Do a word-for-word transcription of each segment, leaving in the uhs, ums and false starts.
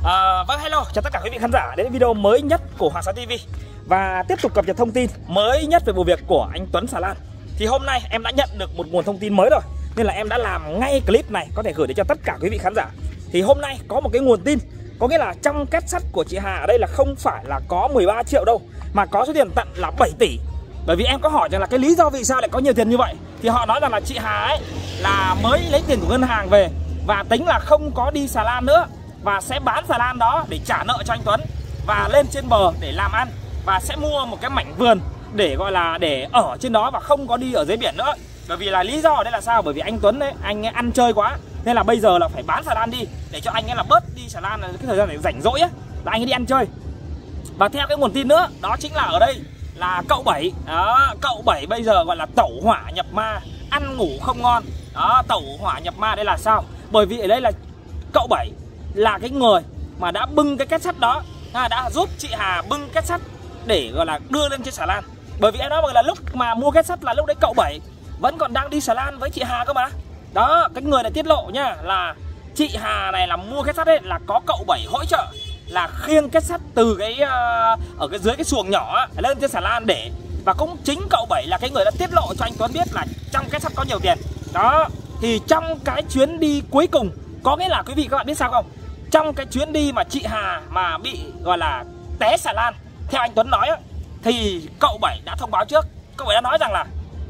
À, vâng, hello, chào tất cả quý vị khán giả đến video mới nhất của Hoàng Sa ti vi. Và tiếp tục cập nhật thông tin mới nhất về vụ việc của anh Tuấn xà lan. Thì hôm nay em đã nhận được một nguồn thông tin mới rồi, nên là em đã làm ngay clip này có thể gửi đến cho tất cả quý vị khán giả. Thì hôm nay có một cái nguồn tin, có nghĩa là trong két sắt của chị Hà ở đây là không phải là có mười ba triệu đâu, mà có số tiền tận là bảy tỷ. Bởi vì em có hỏi rằng là cái lý do vì sao lại có nhiều tiền như vậy, thì họ nói rằng là chị Hà ấy là mới lấy tiền của ngân hàng về và tính là không có đi xà lan nữa, và sẽ bán xà lan đó để trả nợ cho anh Tuấn và lên trên bờ để làm ăn, và sẽ mua một cái mảnh vườn để gọi là để ở trên đó và không có đi ở dưới biển nữa. Bởi vì là lý do ở đây là sao? Bởi vì anh Tuấn ấy, anh ấy ăn chơi quá, nên là bây giờ là phải bán xà lan đi để cho anh ấy là bớt đi xà lan, cái thời gian để rảnh rỗi á là anh ấy đi ăn chơi. Và theo cái nguồn tin nữa, đó chính là ở đây là cậu Bảy. Đó, cậu Bảy bây giờ gọi là tẩu hỏa nhập ma, ăn ngủ không ngon. Đó, tẩu hỏa nhập ma đây là sao? Bởi vì ở đây là cậu Bảy là cái người mà đã bưng cái két sắt đó, đã giúp chị Hà bưng két sắt để gọi là đưa lên trên xà lan. Bởi vì em nói là lúc mà mua két sắt là lúc đấy cậu Bảy vẫn còn đang đi xà lan với chị Hà cơ mà. Đó, cái người này tiết lộ nhá, là chị Hà này là mua két sắt ấy là có cậu Bảy hỗ trợ, là khiêng két sắt từ cái uh, ở cái dưới cái xuồng nhỏ lên trên xà lan để, và cũng chính cậu Bảy là cái người đã tiết lộ cho anh Tuấn biết là trong két sắt có nhiều tiền. Đó, thì trong cái chuyến đi cuối cùng, có nghĩa là quý vị các bạn biết sao không? Trong cái chuyến đi mà chị Hà mà bị gọi là té xà lan, theo anh Tuấn nói á, thì cậu Bảy đã thông báo trước. Cậu Bảy đã nói rằng là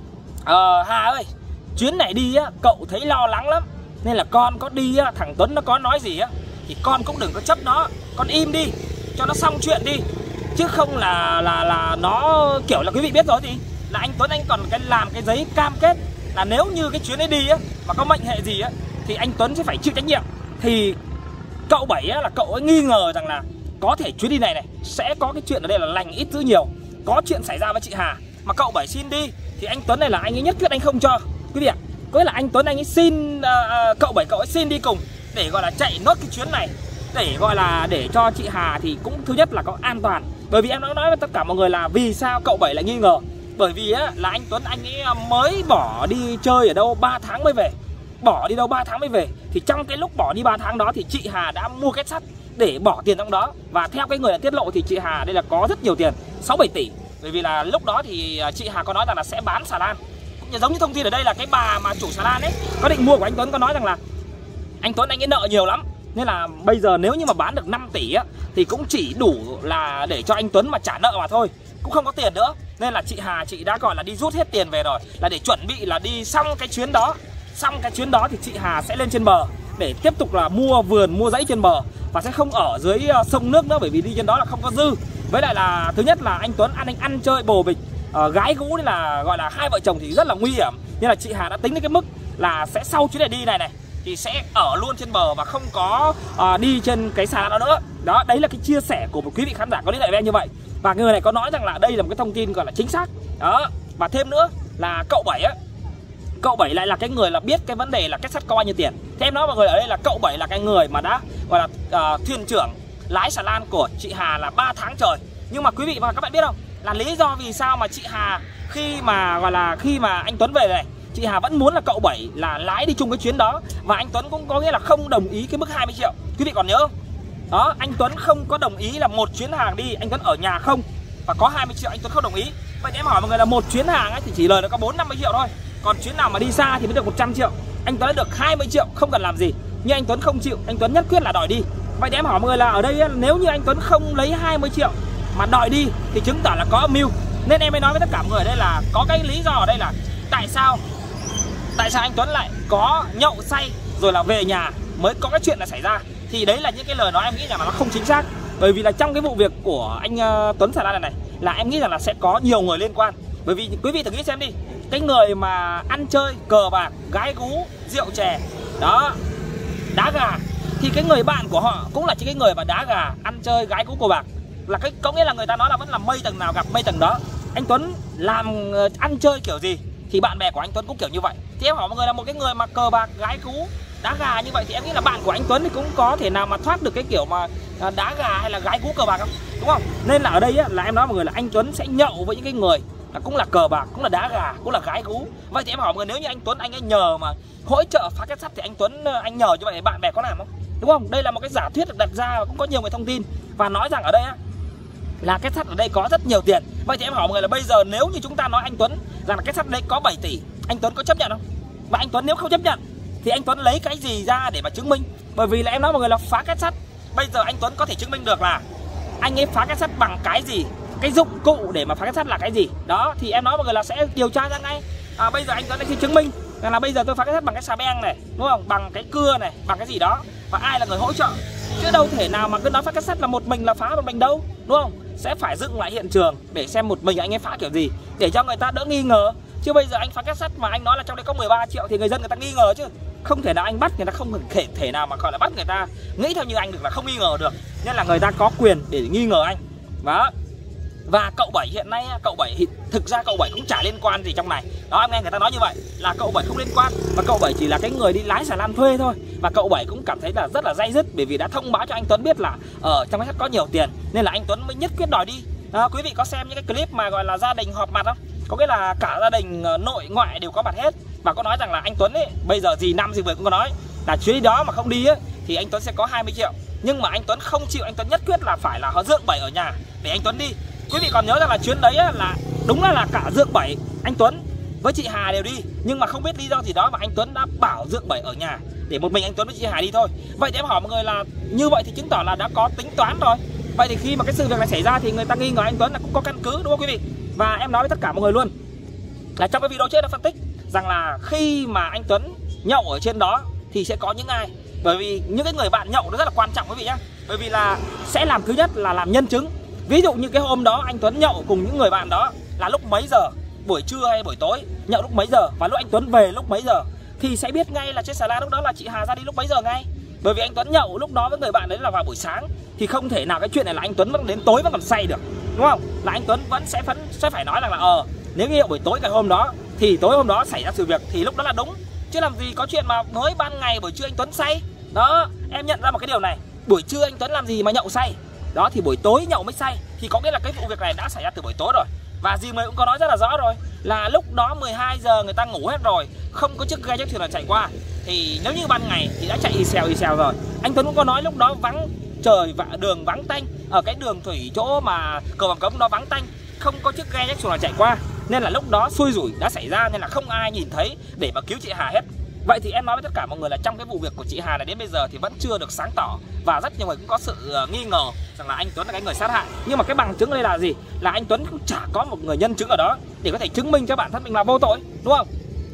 Ờ Hà ơi, chuyến này đi á, cậu thấy lo lắng lắm, nên là con có đi á, thằng Tuấn nó có nói gì á thì con cũng đừng có chấp nó, con im đi cho nó xong chuyện đi, chứ không là là là nó kiểu là quý vị biết rồi, thì là anh Tuấn anh còn cái làm cái giấy cam kết là nếu như cái chuyến ấy đi á mà có mệnh hệ gì á thì anh Tuấn sẽ phải chịu trách nhiệm. Thì cậu Bảy á, là cậu ấy nghi ngờ rằng là có thể chuyến đi này này sẽ có cái chuyện ở đây là lành ít dữ nhiều, có chuyện xảy ra với chị Hà mà cậu Bảy xin đi thì anh Tuấn này là anh ấy nhất quyết anh không cho quý vị ạ. Có nghĩa là anh Tuấn anh ấy xin uh, uh, cậu Bảy cậu ấy xin đi cùng để gọi là chạy nốt cái chuyến này, để gọi là để cho chị Hà thì cũng thứ nhất là có an toàn. Bởi vì em nói nói với tất cả mọi người là vì sao cậu Bảy lại nghi ngờ, bởi vì á, là anh Tuấn anh ấy mới bỏ đi chơi ở đâu ba tháng mới về, bỏ đi đâu ba tháng mới về. Thì trong cái lúc bỏ đi ba tháng đó thì chị Hà đã mua két sắt để bỏ tiền trong đó. Và theo cái người đã tiết lộ thì chị Hà đây là có rất nhiều tiền, sáu bảy tỷ. Bởi vì là lúc đó thì chị Hà có nói rằng là sẽ bán xà lan. Cũng giống như thông tin ở đây là cái bà mà chủ xà lan ấy có định mua của anh Tuấn, có nói rằng là anh Tuấn anh ấy nợ nhiều lắm, nên là bây giờ nếu như mà bán được năm tỷ á thì cũng chỉ đủ là để cho anh Tuấn mà trả nợ mà thôi, cũng không có tiền nữa. Nên là chị Hà chị đã gọi là đi rút hết tiền về rồi, là để chuẩn bị là đi xong cái chuyến đó. Xong cái chuyến đó thì chị Hà sẽ lên trên bờ để tiếp tục là mua vườn, mua dãy trên bờ, và sẽ không ở dưới sông nước nữa, bởi vì đi trên đó là không có dư. Với lại là thứ nhất là anh Tuấn ăn anh ăn chơi bồ bịch, uh, gái gú, nên là gọi là hai vợ chồng thì rất là nguy hiểm. Nên là chị Hà đã tính đến cái mức là sẽ sau chuyến này đi này này thì sẽ ở luôn trên bờ và không có uh, đi trên cái xà lan đó nữa. Đó, đấy là cái chia sẻ của một quý vị khán giả có liên hệ với em như vậy. Và người này có nói rằng là đây là một cái thông tin gọi là chính xác. Đó, và thêm nữa là cậu Bảy á, cậu Bảy lại là cái người là biết cái vấn đề là két sắt có bao nhiêu tiền. Thế em nói mọi người ở đây là cậu Bảy là cái người mà đã gọi là uh, thuyền trưởng lái xà lan của chị Hà là ba tháng trời. Nhưng mà quý vị và các bạn biết không, là lý do vì sao mà chị Hà khi mà gọi là khi mà anh Tuấn về này, chị Hà vẫn muốn là cậu Bảy là lái đi chung cái chuyến đó, và anh Tuấn cũng có nghĩa là không đồng ý cái mức hai mươi triệu. Quý vị còn nhớ không? Đó, anh Tuấn không có đồng ý là một chuyến hàng đi anh Tuấn ở nhà không và có hai mươi triệu, anh Tuấn không đồng ý. Vậy thì em hỏi mọi người là một chuyến hàng ấy thì chỉ lời nó có bốn năm mươi triệu thôi, còn chuyến nào mà đi xa thì mới được một trăm triệu. Anh Tuấn đã được hai mươi triệu không cần làm gì, nhưng anh Tuấn không chịu, anh Tuấn nhất quyết là đòi đi. Vậy thì em hỏi mọi người là ở đây nếu như anh Tuấn không lấy hai mươi triệu mà đòi đi thì chứng tỏ là có âm mưu. Nên em mới nói với tất cả mọi người ở đây là có cái lý do ở đây là tại sao tại sao anh Tuấn lại có nhậu say rồi là về nhà mới có cái chuyện là xảy ra. Thì đấy là những cái lời nói em nghĩ rằng là nó không chính xác. Bởi vì là trong cái vụ việc của anh uh, Tuấn xà lan này này là em nghĩ rằng là sẽ có nhiều người liên quan. Bởi vì quý vị thử nghĩ xem đi, cái người mà ăn chơi, cờ bạc, gái gú, rượu chè, đó, đá gà, thì cái người bạn của họ cũng là những cái người mà đá gà, ăn chơi, gái gú, cờ bạc. Là cái có nghĩa là người ta nói là vẫn là mây tầng nào gặp mây tầng đó. Anh Tuấn làm uh, ăn chơi kiểu gì thì bạn bè của anh Tuấn cũng kiểu như vậy. Thì em hỏi mọi người là một cái người mà cờ bạc, gái gú, đá gà như vậy thì em nghĩ là bạn của anh Tuấn thì cũng có thể nào mà thoát được cái kiểu mà đá gà hay là gái gú cờ bạc không, đúng không? Nên là ở đây á, là em nói mọi người là anh Tuấn sẽ nhậu với những cái người là cũng là cờ bạc, cũng là đá gà, cũng là gái gú. Vậy thì em hỏi mọi người, nếu như anh Tuấn anh ấy nhờ mà hỗ trợ phá két sắt thì anh Tuấn anh nhờ như vậy bạn bè có làm không? đúng không? Đây là một cái giả thuyết được đặt ra và cũng có nhiều người thông tin và nói rằng ở đây á, là kết sắt ở đây có rất nhiều tiền. Vậy thì em hỏi mọi người là bây giờ nếu như chúng ta nói anh Tuấn rằng là kết sắt ở đây có bảy tỷ, anh Tuấn có chấp nhận không? Và anh Tuấn nếu không chấp nhận thì anh Tuấn lấy cái gì ra để mà chứng minh? Bởi vì là em nói mọi người là phá kết sắt, bây giờ anh Tuấn có thể chứng minh được là anh ấy phá kết sắt bằng cái gì, cái dụng cụ để mà phá kết sắt là cái gì. Đó thì em nói mọi người là sẽ điều tra ra ngay. À, bây giờ anh Tuấn sẽ chứng minh rằng là bây giờ tôi phá kết sắt bằng cái xà beng này, đúng không? Bằng cái cưa này, bằng cái gì đó, và ai là người hỗ trợ. Chứ đâu thể nào mà cứ nói phá kết sắt là một mình là phá một mình đâu, đúng không? Sẽ phải dựng lại hiện trường để xem một mình anh ấy phá kiểu gì để cho người ta đỡ nghi ngờ. Chứ bây giờ anh phá kết sắt mà anh nói là trong đấy có mười ba triệu thì người dân người ta nghi ngờ chứ. Không thể nào anh bắt người ta, không thể thể nào mà gọi là bắt người ta nghĩ theo như anh được là không nghi ngờ được. Nên là người ta có quyền để nghi ngờ anh. Đó. Và cậu Bảy hiện nay, cậu Bảy thực ra cậu Bảy cũng chả liên quan gì trong này. Đó, em nghe người ta nói như vậy là cậu Bảy không liên quan, và cậu Bảy chỉ là cái người đi lái xà lan thuê thôi. Và cậu Bảy cũng cảm thấy là rất là day dứt bởi vì đã thông báo cho anh Tuấn biết là ở trong cái sắt có nhiều tiền, nên là anh Tuấn mới nhất quyết đòi đi. À, quý vị có xem những cái clip mà gọi là gia đình họp mặt không? Có nghĩa là cả gia đình nội ngoại đều có mặt hết, và có nói rằng là anh Tuấn ấy bây giờ gì năm gì vừa cũng có nói là chuyến đi đó mà không đi ấy thì anh Tuấn sẽ có hai mươi triệu. Nhưng mà anh Tuấn không chịu, anh Tuấn nhất quyết là phải là họ Dượng Bảy ở nhà để anh Tuấn đi. Quý vị còn nhớ rằng là chuyến đấy là đúng là, là cả Dượng Bảy, anh Tuấn với chị Hà đều đi, nhưng mà không biết lý do gì đó mà anh Tuấn đã bảo Dượng Bảy ở nhà để một mình anh Tuấn với chị Hà đi thôi. Vậy thì em hỏi mọi người là như vậy thì chứng tỏ là đã có tính toán rồi. Vậy thì khi mà cái sự việc này xảy ra thì người ta nghi ngờ anh Tuấn là cũng có căn cứ, đúng không quý vị? Và em nói với tất cả mọi người luôn là trong cái video trước đã phân tích rằng là khi mà anh Tuấn nhậu ở trên đó thì sẽ có những ai. Bởi vì những cái người bạn nhậu nó rất là quan trọng quý vị nhé. Bởi vì là sẽ làm, thứ nhất là làm nhân chứng. Ví dụ như cái hôm đó anh Tuấn nhậu cùng những người bạn đó là lúc mấy giờ, buổi trưa hay buổi tối, nhậu lúc mấy giờ, và lúc anh Tuấn về lúc mấy giờ, thì sẽ biết ngay là trên xà lan lúc đó là chị Hà ra đi lúc mấy giờ ngay. Bởi vì anh Tuấn nhậu lúc đó với người bạn đấy là vào buổi sáng, thì không thể nào cái chuyện này là anh Tuấn vẫn đến tối vẫn còn say được, đúng không? Là anh Tuấn vẫn sẽ vẫn sẽ phải nói rằng là ờ nếu như buổi tối ngày hôm đó thì tối hôm đó xảy ra sự việc thì lúc đó là đúng. Chứ làm gì có chuyện mà mới ban ngày buổi trưa anh Tuấn say. Đó, em nhận ra một cái điều này, buổi trưa anh Tuấn làm gì mà nhậu say. Đó thì buổi tối nhậu mới say, thì có nghĩa là cái vụ việc này đã xảy ra từ buổi tối rồi. Và dì Mười cũng có nói rất là rõ rồi, là lúc đó mười hai giờ người ta ngủ hết rồi, không có chiếc ghe chiếc thuyền nào chạy qua. Thì nếu như ban ngày thì đã chạy y xèo y xèo rồi. Anh Tuấn cũng có nói lúc đó vắng trời và đường vắng tanh, ở cái đường thủy chỗ mà cầu Vàm Cống nó vắng tanh, không có chiếc ghe chiếc xuồng nào chạy qua, nên là lúc đó xui rủi đã xảy ra, nên là không ai nhìn thấy để mà cứu chị Hà hết. Vậy thì em nói với tất cả mọi người là trong cái vụ việc của chị Hà này đến bây giờ thì vẫn chưa được sáng tỏ, và rất nhiều người cũng có sự nghi ngờ rằng là anh Tuấn là cái người sát hại. Nhưng mà cái bằng chứng đây là gì? Là anh Tuấn cũng chả có một người nhân chứng ở đó để có thể chứng minh cho bản thân mình là vô tội, đúng không?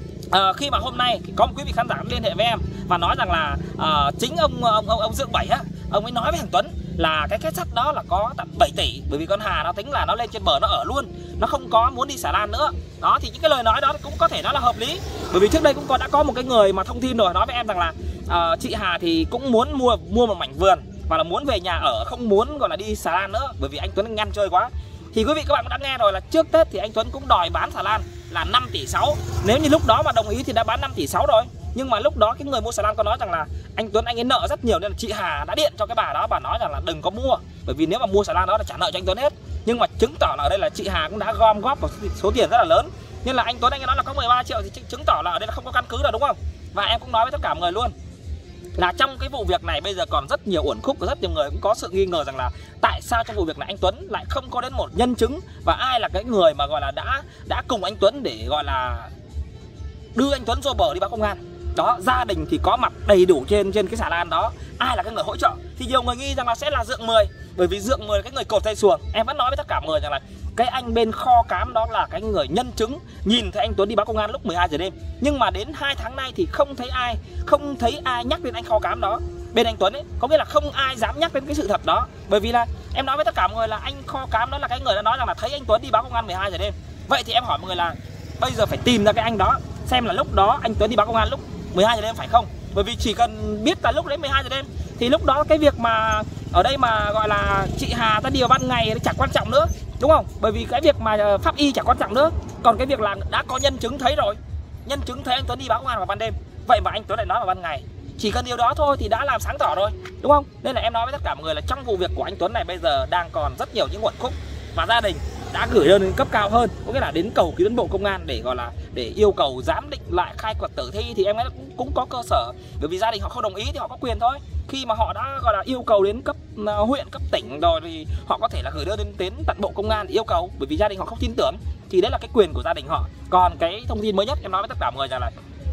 À, khi mà hôm nay có một quý vị khán giả liên hệ với em và nói rằng là à, chính ông ông ông, ông Dượng Bảy á, ông ấy nói với thằng Tuấn là cái kết sắt đó là có tận bảy tỷ, bởi vì con Hà nó tính là nó lên trên bờ nó ở luôn, nó không có muốn đi xà lan nữa. Đó thì những cái lời nói đó cũng có thể nói là hợp lý, bởi vì trước đây cũng có đã có một cái người mà thông tin rồi nói với em rằng là uh, chị Hà thì cũng muốn mua mua một mảnh vườn và là muốn về nhà ở, không muốn gọi là đi xà lan nữa, bởi vì anh Tuấn ngăn chơi quá. Thì quý vị các bạn cũng đã nghe rồi là trước Tết thì anh Tuấn cũng đòi bán xà lan là năm tỷ sáu. Nếu như lúc đó mà đồng ý thì đã bán năm tỷ sáu rồi. Nhưng mà lúc đó cái người mua xà lan có nói rằng là anh Tuấn anh ấy nợ rất nhiều, nên là chị Hà đã điện cho cái bà đó, bà nói rằng là đừng có mua, bởi vì nếu mà mua xà lan đó là trả nợ cho anh Tuấn hết. Nhưng mà chứng tỏ là ở đây là chị Hà cũng đã gom góp một số tiền rất là lớn, nên là anh Tuấn anh ấy nói là có mười ba triệu thì chứng tỏ là ở đây là không có căn cứ rồi, đúng không? Và em cũng nói với tất cả mọi người luôn là trong cái vụ việc này bây giờ còn rất nhiều uẩn khúc, và rất nhiều người cũng có sự nghi ngờ rằng là tại sao trong vụ việc này anh Tuấn lại không có đến một nhân chứng, và ai là cái người mà gọi là đã đã cùng anh Tuấn để gọi là đưa anh Tuấn vô bờ đi báo công an. Đó, gia đình thì có mặt đầy đủ trên trên cái xà lan đó, ai là cái người hỗ trợ thì nhiều người nghi rằng là sẽ là Dượng Mười, bởi vì Dượng Mười là cái người cột dây xuồng. Em vẫn nói với tất cả mọi người rằng là cái anh bên kho cám đó là cái người nhân chứng nhìn thấy anh Tuấn đi báo công an lúc mười hai giờ đêm. Nhưng mà đến hai tháng nay thì không thấy ai, không thấy ai nhắc đến anh kho cám đó bên anh Tuấn ấy, có nghĩa là không ai dám nhắc đến cái sự thật đó. Bởi vì là em nói với tất cả mọi người là anh kho cám đó là cái người đã nói rằng là thấy anh Tuấn đi báo công an mười hai giờ đêm. Vậy thì em hỏi mọi người là bây giờ phải tìm ra cái anh đó xem là lúc đó anh Tuấn đi báo công an lúc mười hai giờ đêm phải không? Bởi vì chỉ cần biết là lúc đấy mười hai giờ đêm thì lúc đó cái việc mà ở đây mà gọi là chị Hà ta điều ban ngày chẳng quan trọng nữa, đúng không? Bởi vì cái việc mà pháp y chẳng quan trọng nữa. Còn cái việc là đã có nhân chứng thấy rồi, nhân chứng thấy anh Tuấn đi báo công an vào ban đêm, vậy mà anh Tuấn lại nói vào ban ngày, chỉ cần điều đó thôi thì đã làm sáng tỏ rồi, đúng không? Nên là em nói với tất cả mọi người là trong vụ việc của anh Tuấn này bây giờ đang còn rất nhiều những uẩn khúc, và gia đình đã gửi đơn đến cấp cao hơn, có nghĩa là đến cầu cứu đến Bộ Công an để gọi là để yêu cầu giám định lại khai quật tử thi, thì em nghĩ cũng, cũng có cơ sở, bởi vì gia đình họ không đồng ý thì họ có quyền thôi. Khi mà họ đã gọi là yêu cầu đến cấp uh, huyện, cấp tỉnh rồi thì họ có thể là gửi đơn đến, đến tận Bộ Công an để yêu cầu, bởi vì gia đình họ không tin tưởng, thì đấy là cái quyền của gia đình họ. Còn cái thông tin mới nhất em nói với tất cả mọi người rằng là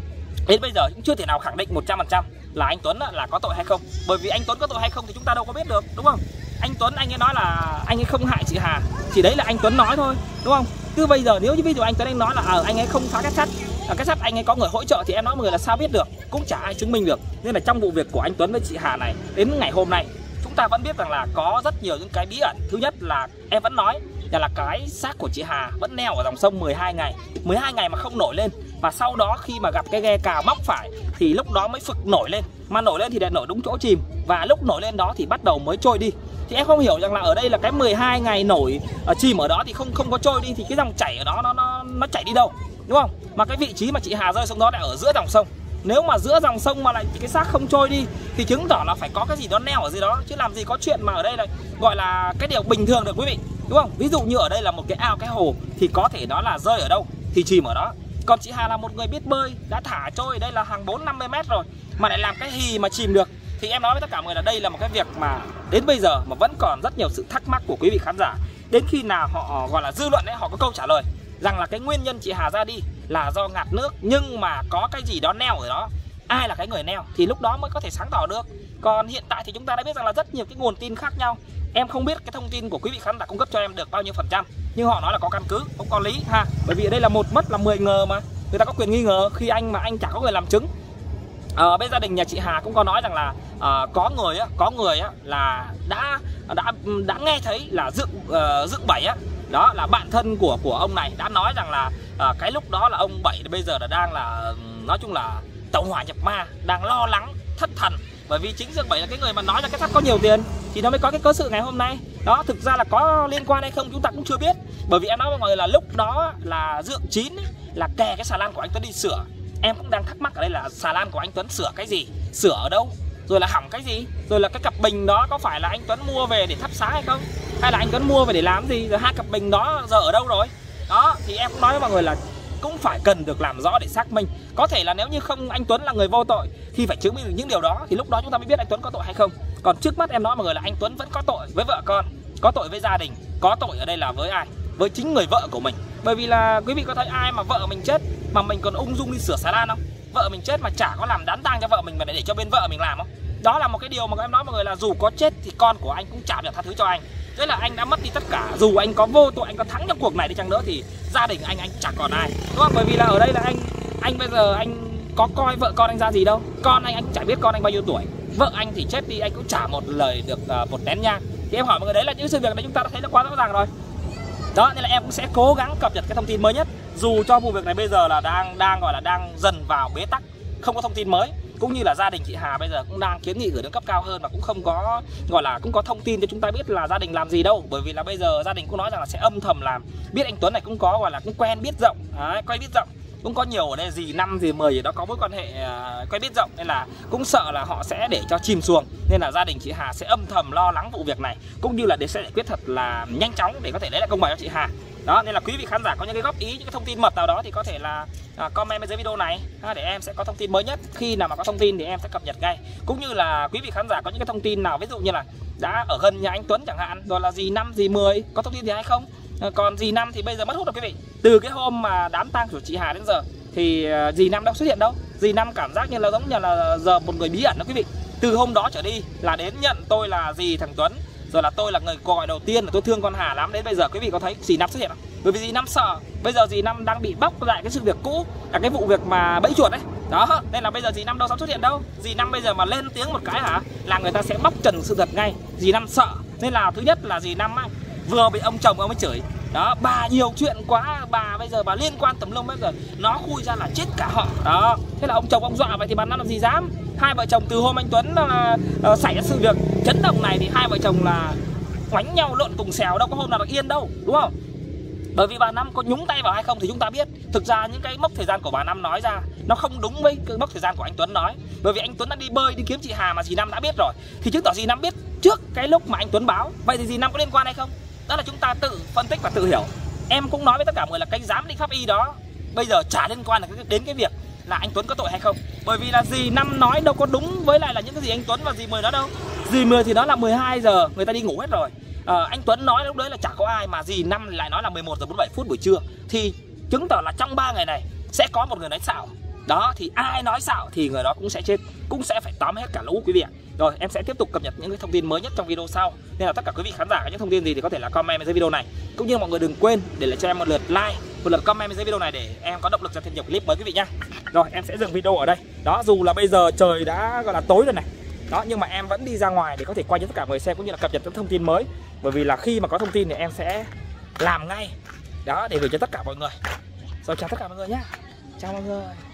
đến bây giờ cũng chưa thể nào khẳng định một trăm phần trăm là anh Tuấn là có tội hay không, bởi vì anh Tuấn có tội hay không thì chúng ta đâu có biết được, đúng không? Anh Tuấn anh ấy nói là anh ấy không hại chị Hà, chỉ đấy là anh Tuấn nói thôi, đúng không? Cứ bây giờ nếu như ví dụ anh Tuấn anh nói là ở à, anh ấy không phá kết sắt, ở kết sắt anh ấy có người hỗ trợ, thì em nói mọi người là sao biết được, cũng chả ai chứng minh được. Nên là trong vụ việc của anh Tuấn với chị Hà này, đến ngày hôm nay chúng ta vẫn biết rằng là có rất nhiều những cái bí ẩn. Thứ nhất là em vẫn nói là, là cái xác của chị Hà vẫn neo ở dòng sông mười hai ngày, mười hai ngày mà không nổi lên, và sau đó khi mà gặp cái ghe cào móc phải thì lúc đó mới phực nổi lên, mà nổi lên thì lại nổi đúng chỗ chìm, và lúc nổi lên đó thì bắt đầu mới trôi đi. Thì em không hiểu rằng là ở đây là cái mười hai ngày nổi ở chìm ở đó thì không không có trôi đi, thì cái dòng chảy ở đó nó nó nó chảy đi đâu, đúng không? Mà cái vị trí mà chị Hà rơi xuống đó lại ở giữa dòng sông. Nếu mà giữa dòng sông mà lại cái xác không trôi đi thì chứng tỏ là phải có cái gì đó neo ở dưới đó, chứ làm gì có chuyện mà ở đây là gọi là cái điều bình thường được quý vị, đúng không? Ví dụ như ở đây là một cái ao, cái hồ thì có thể nó là rơi ở đâu thì chìm ở đó. Còn chị Hà là một người biết bơi, đã thả trôi ở đây là hàng bốn năm mươi mét rồi mà lại làm cái hì mà chìm được, thì em nói với tất cả mọi người là đây là một cái việc mà đến bây giờ mà vẫn còn rất nhiều sự thắc mắc của quý vị khán giả. Đến khi nào họ gọi là dư luận ấy, họ có câu trả lời rằng là cái nguyên nhân chị Hà ra đi là do ngạt nước, nhưng mà có cái gì đó neo ở đó, ai là cái người neo thì lúc đó mới có thể sáng tỏ được. Còn hiện tại thì chúng ta đã biết rằng là rất nhiều cái nguồn tin khác nhau. Em không biết cái thông tin của quý vị khán giả cung cấp cho em được bao nhiêu phần trăm, nhưng họ nói là có căn cứ, cũng có lý ha. Bởi vì ở đây là một mất là mười ngờ mà, người ta có quyền nghi ngờ khi anh mà anh chả có người làm chứng. Ở bên gia đình nhà chị Hà cũng có nói rằng là uh, có người á, có người á là đã đã đã nghe thấy là dựng uh, dựng Bảy á, đó là bạn thân của của ông này đã nói rằng là uh, cái lúc đó là ông Bảy bây giờ là đang là nói chung là tẩu hỏa nhập ma, đang lo lắng thất thần, bởi vì chính Dương Bảy là cái người mà nói là cái sắt có nhiều tiền thì nó mới có cái cơ sự ngày hôm nay. Đó, thực ra là có liên quan hay không chúng ta cũng chưa biết, bởi vì em nói với mọi người là lúc đó là Dượng Chín ấy, là kè cái xà lan của anh Tuấn đi sửa. Em cũng đang thắc mắc ở đây là xà lan của anh Tuấn sửa cái gì, sửa ở đâu, rồi là hỏng cái gì, rồi là cái cặp bình đó có phải là anh Tuấn mua về để thắp sáng hay không, hay là anh Tuấn mua về để làm gì, rồi hai cặp bình đó giờ ở đâu rồi. Đó thì em cũng nói với mọi người là cũng phải cần được làm rõ để xác minh. Có thể là nếu như không anh Tuấn là người vô tội thì phải chứng minh được những điều đó, thì lúc đó chúng ta mới biết anh Tuấn có tội hay không. Còn trước mắt em nói mọi người là anh Tuấn vẫn có tội với vợ con, có tội với gia đình, có tội ở đây là với ai? Với chính người vợ của mình. Bởi vì là quý vị có thấy ai mà vợ mình chết mà mình còn ung dung đi sửa xà lan không? Vợ mình chết mà chả có làm đám tang cho vợ mình mà để cho bên vợ mình làm không? Đó là một cái điều mà em nói mọi người là dù có chết thì con của anh cũng chả được tha thứ cho anh. Thế là anh đã mất đi tất cả, dù anh có vô tội, anh có thắng trong cuộc này đi chăng nữa thì gia đình anh anh chẳng còn ai, đúng không? Bởi vì là ở đây là anh anh bây giờ anh có coi vợ con anh ra gì đâu, con anh anh chả biết con anh bao nhiêu tuổi, vợ anh thì chết đi anh cũng chả một lời được uh, một nén nhang. Thì em hỏi mọi người đấy là những sự việc này chúng ta đã thấy nó quá rõ ràng rồi. Đó nên là em cũng sẽ cố gắng cập nhật cái thông tin mới nhất, dù cho vụ việc này bây giờ là đang đang gọi là đang dần vào bế tắc, không có thông tin mới, cũng như là gia đình chị Hà bây giờ cũng đang kiến nghị gửi đến cấp cao hơn, mà cũng không có gọi là cũng có thông tin cho chúng ta biết là gia đình làm gì đâu. Bởi vì là bây giờ gia đình cũng nói rằng là sẽ âm thầm làm, biết anh Tuấn này cũng có gọi là cũng quen biết rộng, đấy, quen biết rộng, cũng có nhiều ở đây dì năm dì mười gì đó có mối quan hệ uh, quen biết rộng, nên là cũng sợ là họ sẽ để cho chìm xuồng, nên là gia đình chị Hà sẽ âm thầm lo lắng vụ việc này, cũng như là để sẽ giải quyết thật là nhanh chóng để có thể lấy lại công bằng cho chị Hà. Đó nên là quý vị khán giả có những cái góp ý, những cái thông tin mật nào đó thì có thể là uh, comment bên dưới video này ha, để em sẽ có thông tin mới nhất. Khi nào mà có thông tin thì em sẽ cập nhật ngay, cũng như là quý vị khán giả có những cái thông tin nào ví dụ như là đã ở gần nhà anh Tuấn chẳng hạn, rồi là dì năm dì mười có thông tin gì hay không. Còn dì năm thì bây giờ mất hút rồi quý vị. Từ cái hôm mà đám tang của chị Hà đến giờ thì dì năm đâu xuất hiện đâu. Dì năm cảm giác như là giống như là giờ một người bí ẩn đó quý vị. Từ hôm đó trở đi là đến nhận tôi là dì thằng Tuấn, rồi là tôi là người gọi đầu tiên là tôi thương con Hà lắm. Đến bây giờ quý vị có thấy dì năm xuất hiện không? Bởi vì dì năm sợ. Bây giờ dì năm đang bị bóc lại cái sự việc cũ, là cái vụ việc mà bẫy chuột đấy. Đó, nên là bây giờ dì năm đâu dám xuất hiện đâu. Dì năm bây giờ mà lên tiếng một cái hả là người ta sẽ bóc trần sự thật ngay. Dì năm sợ. Nên là thứ nhất là dì năm ấy, vừa bị ông chồng ông ấy chửi. Đó, bà nhiều chuyện quá, bà bây giờ bà liên quan tùm lum, bây giờ nó khui ra là chết cả họ. Đó, thế là ông chồng ông dọa vậy thì bà năm làm gì dám. Hai vợ chồng từ hôm anh Tuấn uh, uh, xảy ra sự việc chấn động này thì hai vợ chồng là quánh nhau lộn cùng xèo, đâu có hôm nào được yên đâu, đúng không? Bởi vì bà Năm có nhúng tay vào hay không thì chúng ta biết. Thực ra những cái mốc thời gian của bà Năm nói ra nó không đúng với cái mốc thời gian của anh Tuấn nói. Bởi vì anh Tuấn đã đi bơi đi kiếm chị Hà mà dì Năm đã biết rồi, thì chứng tỏ dì Năm biết trước cái lúc mà anh Tuấn báo. Vậy thì dì Năm có liên quan hay không? đó là chúng ta tự phân tích và tự hiểu. Em cũng nói với tất cả mọi người là cái giám định pháp y đó bây giờ chả liên quan đến cái việc là anh Tuấn có tội hay không. Bởi vì là dì Năm nói đâu có đúng với lại là những cái gì anh Tuấn và dì Mười nói đâu. Dì Mười thì nói là mười hai giờ người ta đi ngủ hết rồi. à, Anh Tuấn nói lúc đấy là chả có ai, mà dì Năm lại nói là mười một giờ bốn mươi bảy phút buổi trưa. Thì chứng tỏ là trong ba ngày này sẽ có một người nói xạo. Đó, thì ai nói xạo thì người đó cũng sẽ chết, cũng sẽ phải tóm hết cả lũ quý vị ạ. Rồi em sẽ tiếp tục cập nhật những cái thông tin mới nhất trong video sau. Nên là tất cả quý vị khán giả có những thông tin gì thì có thể là comment bên dưới video này. Cũng như mọi người đừng quên để lại cho em một lượt like, một lượt comment bên dưới video này để em có động lực ra thêm nhiều clip mới quý vị nhá. Rồi em sẽ dừng video ở đây. Đó, dù là bây giờ trời đã gọi là tối rồi này. Đó, nhưng mà em vẫn đi ra ngoài để có thể quay cho tất cả mọi người xem cũng như là cập nhật những thông tin mới. Bởi vì là khi mà có thông tin thì em sẽ làm ngay. Đó, để gửi cho tất cả mọi người. Rồi chào tất cả mọi người nhá. Chào mọi người.